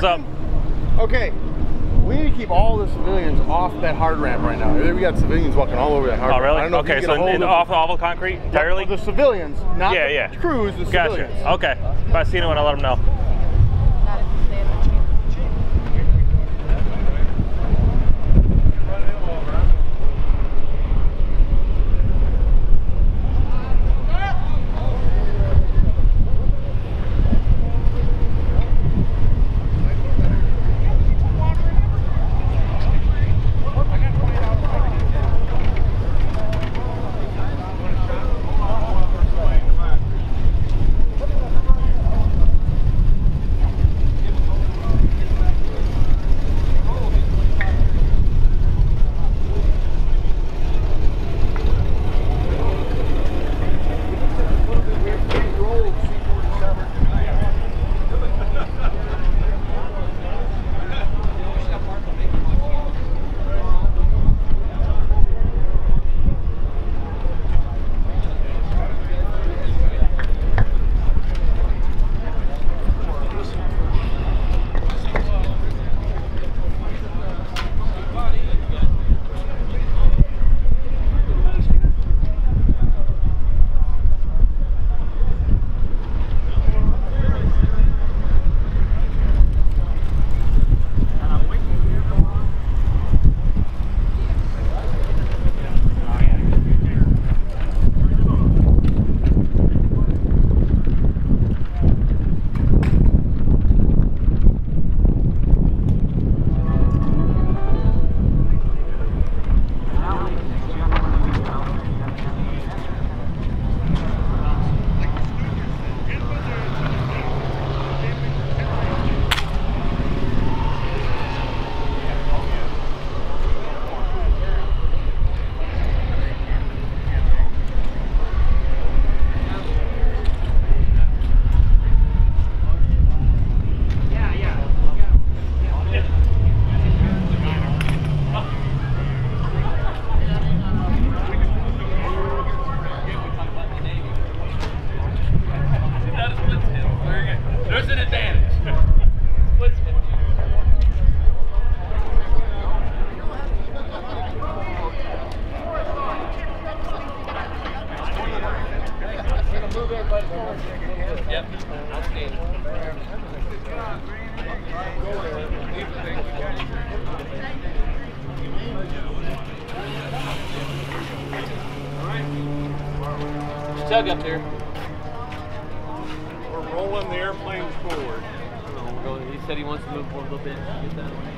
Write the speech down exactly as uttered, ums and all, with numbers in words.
What's up? Okay, we need to keep all the civilians off that hard ramp right now. We got civilians walking all over that hard oh, ramp. really? I don't know okay, if you so get a hold in, of off off of concrete entirely? Yeah, the civilians, not yeah, the yeah. crews, the gotcha. civilians. Okay. If I see anyone, I'll let them know. Tug up there. We're rolling the airplane forward. Oh, he said he wants to move forward a little bit. Get that one.